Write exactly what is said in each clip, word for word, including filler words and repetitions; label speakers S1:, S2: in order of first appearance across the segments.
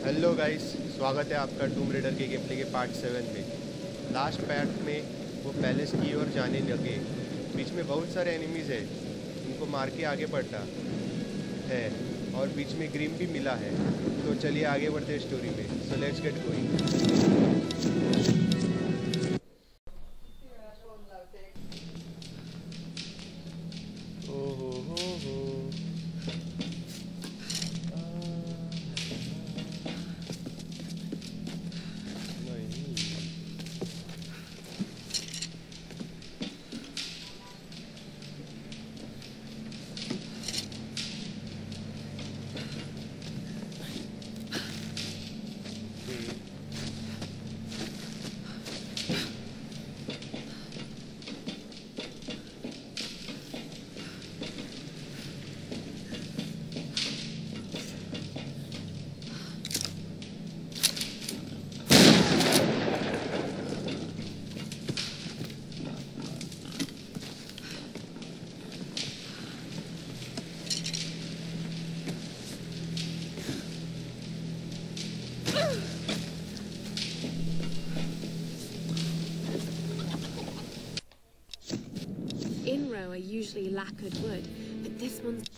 S1: Hello guys, स्वागत है आपका टूम रेडर के गेम प्ले के पार्ट सेवन में। लास्ट पार्ट में वो पैलेस की ओर जाने लगे। बीच में बहुत सारे एनिमीज़ है, उनको मार के आगे बढ़ना है और बीच में ग्रीम भी मिला है। तो चलिए आगे बढ़ते हैं स्टोरी में। So let's get going.
S2: Are usually lacquered wood, but this one's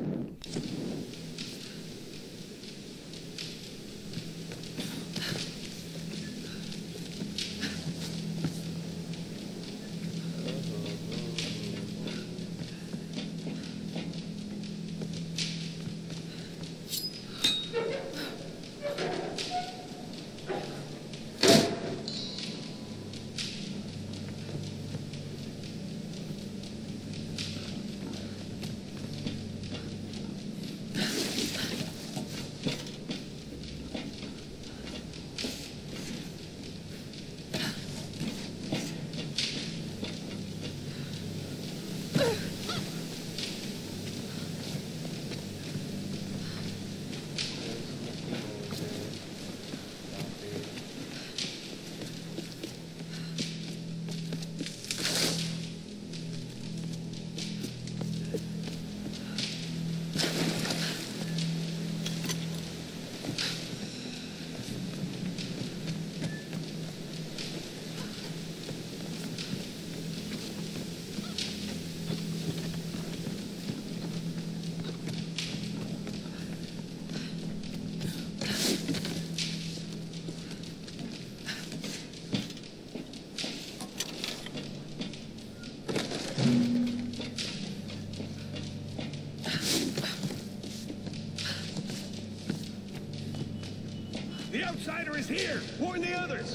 S3: The outsider is here! Warn the others!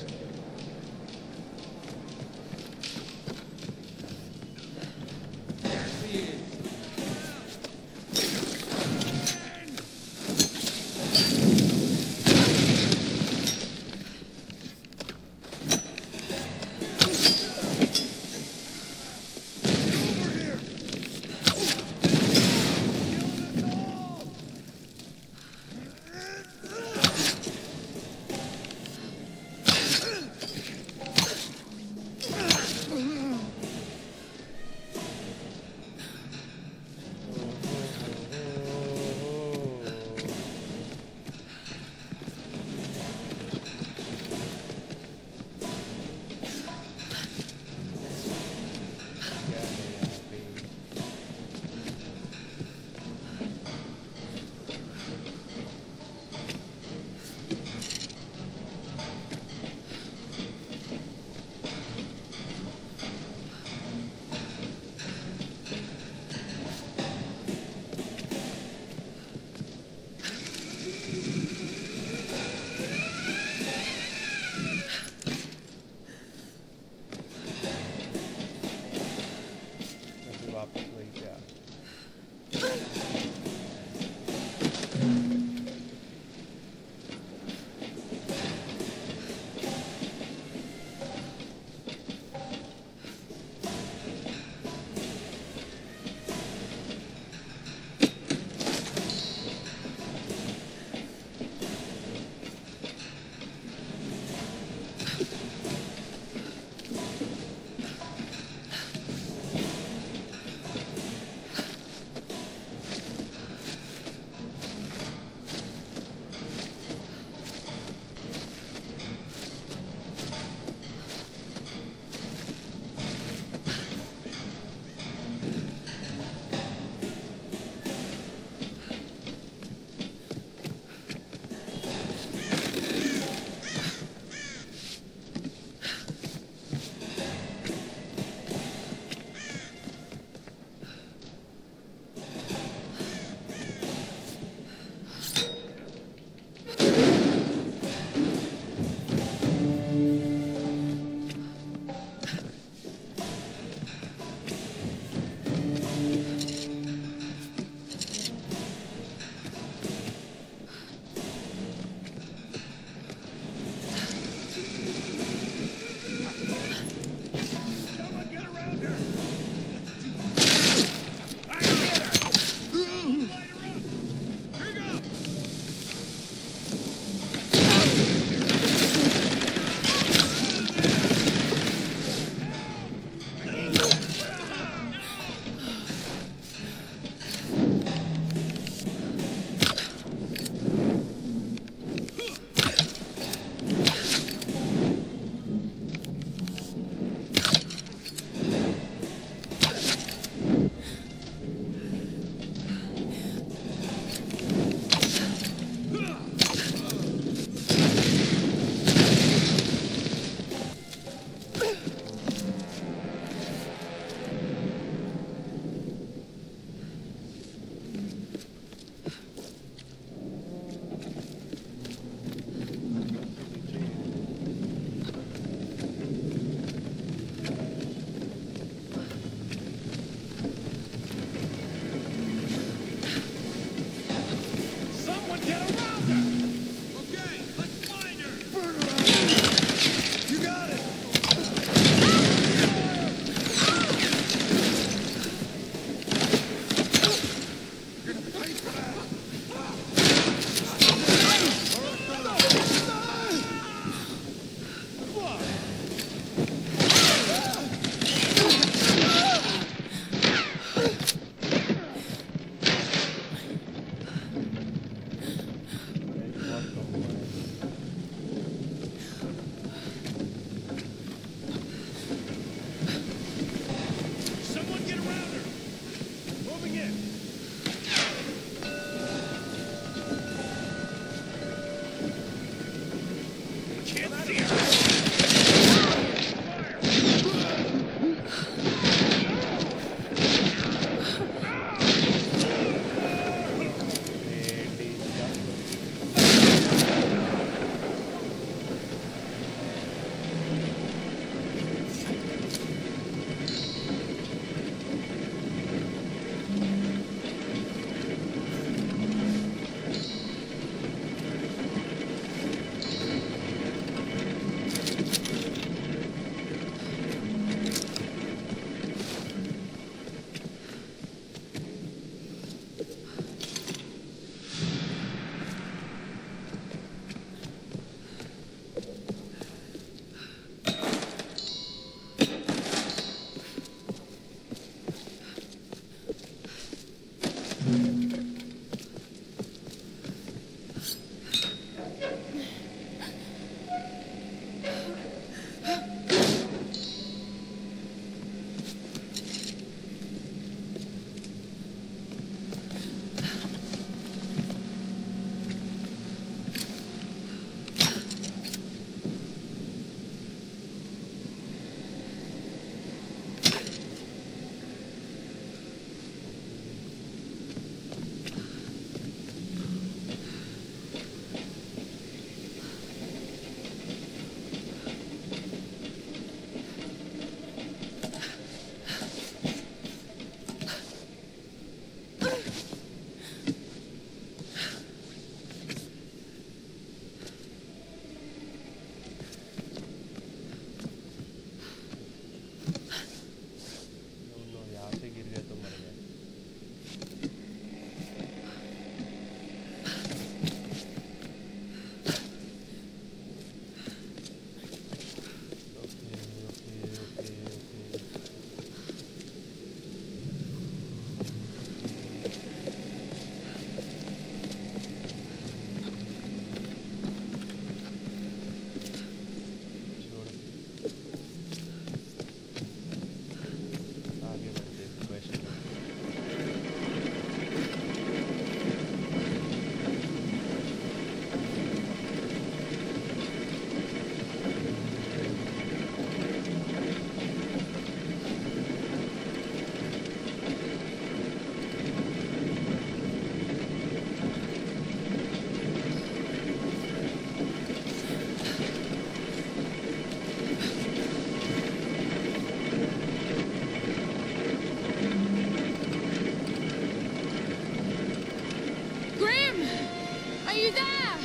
S2: you there?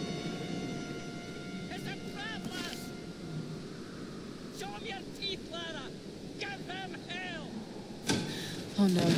S4: It's a traveler! Show him your teeth, Lara! Give him hell!
S2: Oh no.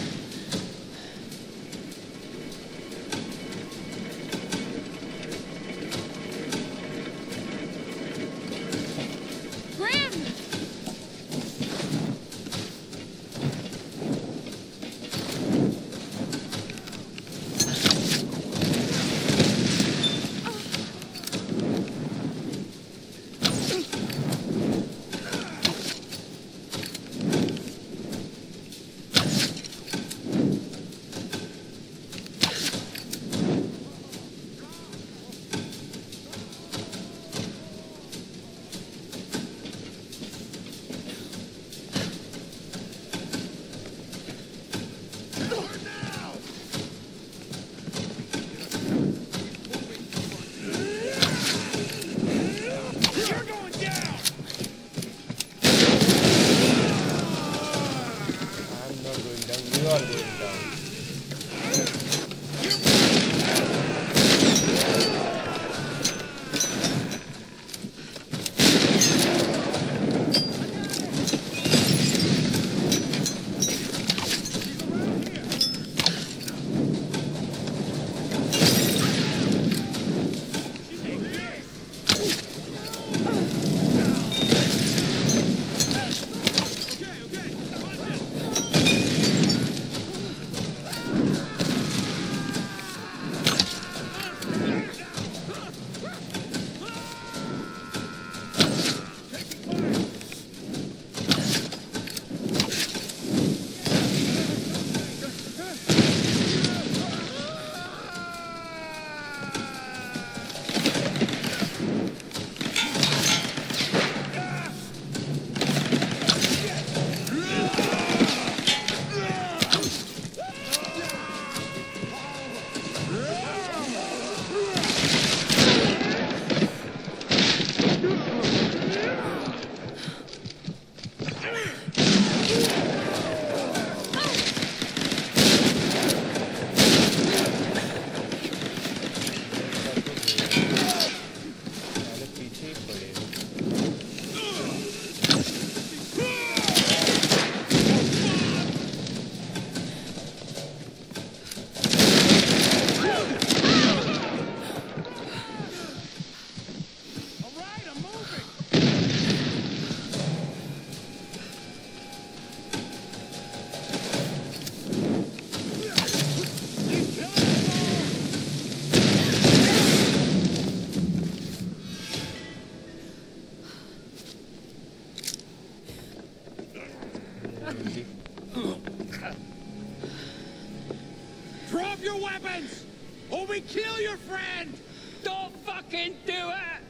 S4: Drop your weapons! Or we kill your friend! Don't fucking do it!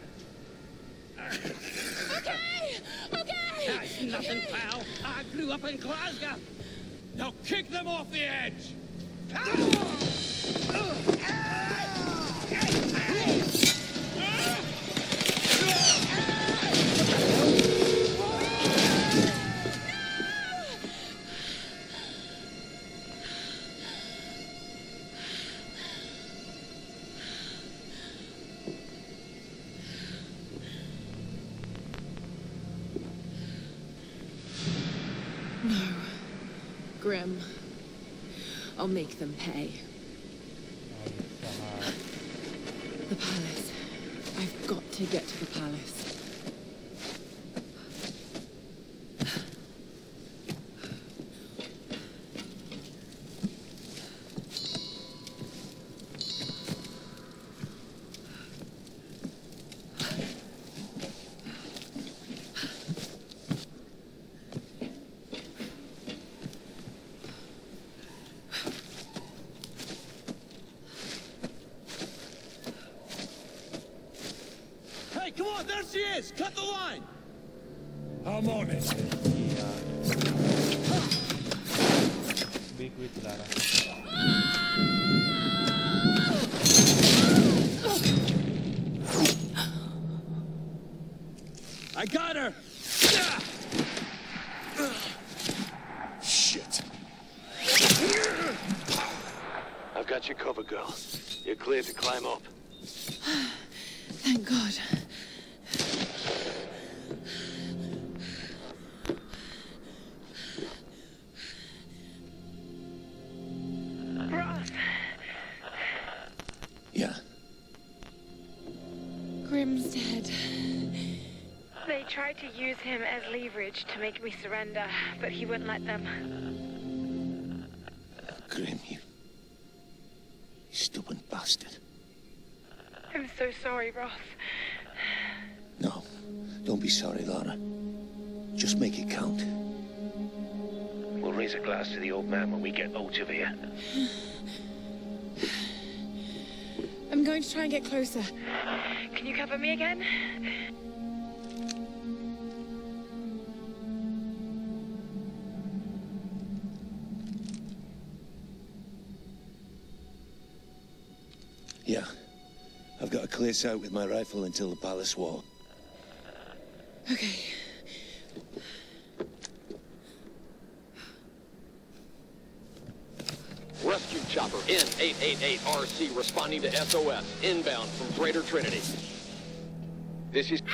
S2: Okay! Okay!
S4: That's nothing,
S2: okay.
S4: pal. I grew up in Glasgow. Now kick them off the edge!
S2: No. Grim. I'll make them pay. The palace. I've got to get to the palace.
S4: Come on, there she is! Cut the line!
S3: I'm on it.
S1: Speak with Lara.
S4: I got her!
S3: Shit.
S5: I've got you covered, girl. You're clear to climb up.
S2: Thank God.
S6: Roth!
S5: Yeah.
S2: Grim's dead.
S6: They tried to use him as leverage to make me surrender, but he wouldn't let them.
S5: Grim, you... you stubborn bastard.
S6: I'm so sorry, Roth.
S5: No, don't be sorry, Lara. Just make it count. We'll raise a glass to the old man when we get out of here.
S2: I'm going to try and get closer.
S6: Can you cover me again?
S5: Yeah. I've got a clear sight with my rifle until the palace wall.
S2: Okay.
S7: Rescue chopper N eight eight eight R C responding to S O S, inbound from Greater Trinity. This is...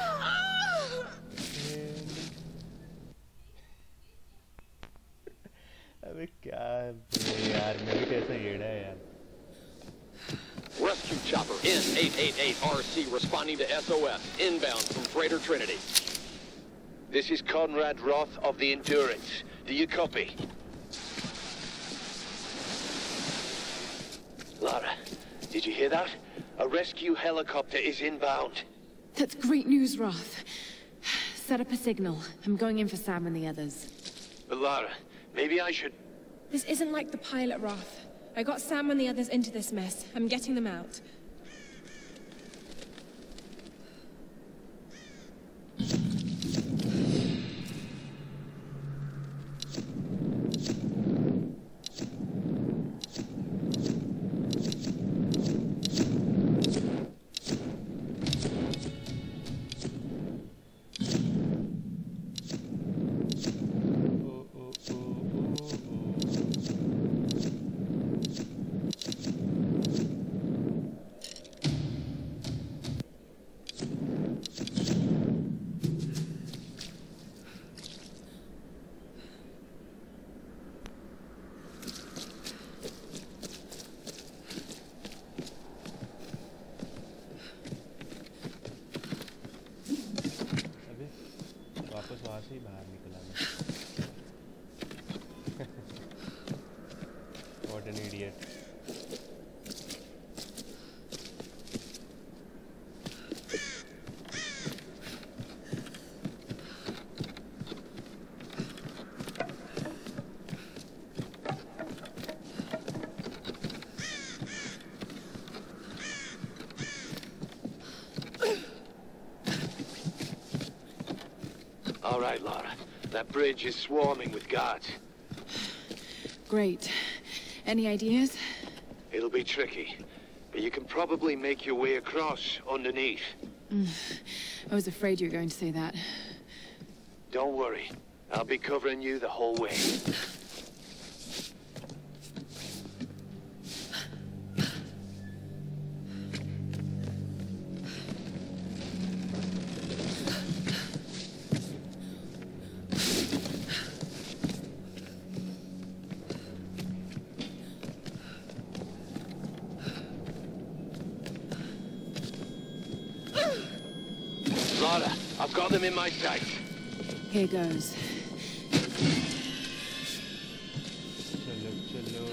S1: अबे क्या यार मैं भी कैसा येड़ा है यार.
S7: Rescue chopper N eight eight eight R C responding to S O S, inbound from Greater Trinity.
S5: This is Conrad Roth of the Endurance. Do you copy? Lara, did you hear that? A rescue helicopter is inbound.
S2: That's great news, Roth. Set up a signal. I'm going in for Sam and the others.
S5: But Lara, maybe I should...
S8: This isn't like the pilot, Roth. I got Sam and the others into this mess. I'm getting them out.
S1: What an idiot.
S5: All right, Lara. That bridge is swarming with guards.
S2: Great. Any ideas?
S5: It'll be tricky, but you can probably make your way across underneath.
S2: Mm. I was afraid you were going to say that.
S5: Don't worry. I'll be covering you the whole way. Lara, I've got them in my sights.
S2: Here goes.
S1: चलो चलो.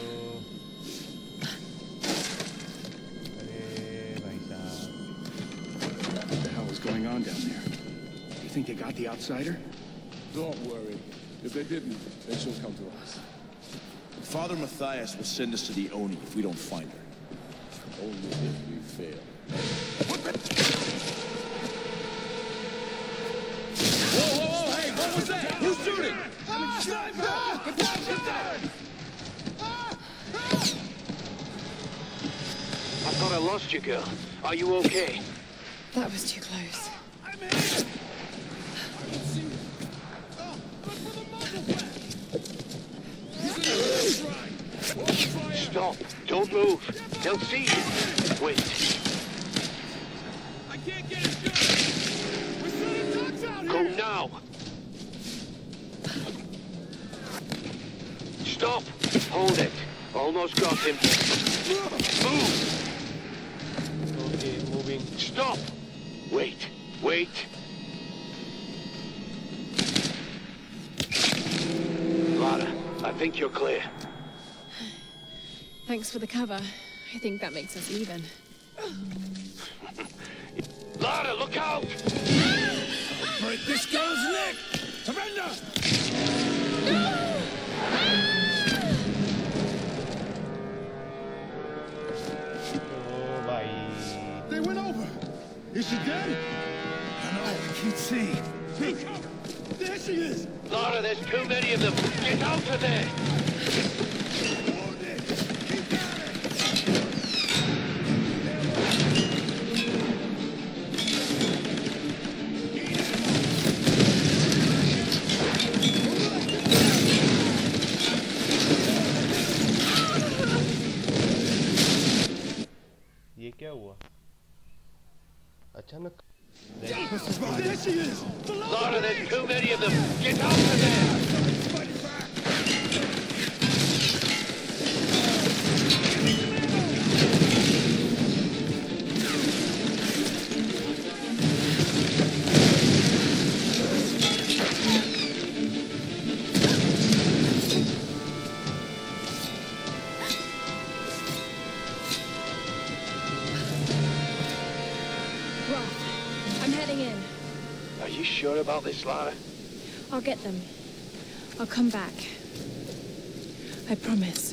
S1: अरे भाई साहब.
S3: What the hell is going on down there? Do you think they got the outsider?
S9: Don't worry. If they didn't, then she'll come to us. Father Matthias will send us to the Oni if we don't find her. Only if we fail. What the... Whoa, whoa, whoa, hey, what was that? Who's shooting?
S5: I thought I lost you, girl. Are you okay?
S2: That was too close.
S3: I'm here! I can see you. Oh, look for the muzzle flash! He's in the right.
S5: Stop. Don't move. They'll see you. Wait.
S3: I can't get it done. We're sending ducks out
S5: Go
S3: here.
S5: now. Stop. Hold it. Almost got him. Move.
S1: Okay, moving.
S5: Stop. Wait. Wait. Lara, I think you're clear.
S8: Thanks for the cover. I think that makes us even.
S5: Lara, look out!
S3: Break this girl's neck. Surrender.
S1: Oh, bye.
S3: They went over. Is she dead? I know. I can't see. There she is.
S5: Lara, there's too many of them. Get out of there!
S3: Hold it. Keep at it.
S1: ये क्या हुआ? अचानक
S3: There she is.
S5: Lara, there's too many of them. Get out of there!
S8: I'm heading in.
S5: Are you sure about this, Lara?
S8: I'll get them. I'll come back. I promise.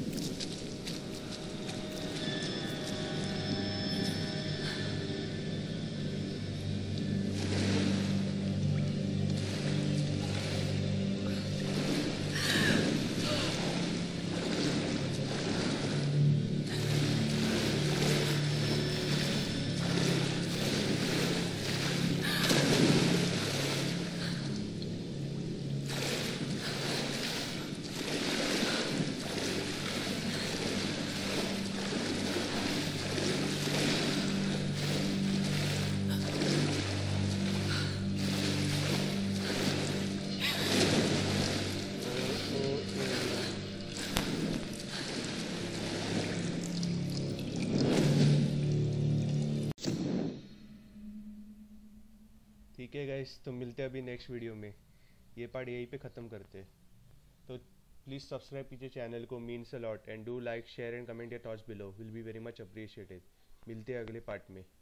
S1: ठीक है guys, तो मिलते हैं अभी next video में। ये part यहीं पे ख़त्म करते हैं। तो प्लीज़ सब्सक्राइब कीजिए चैनल को, means a lot, and do like share and comment your thoughts below, will be very much appreciated. मिलते हैं अगले पार्ट में।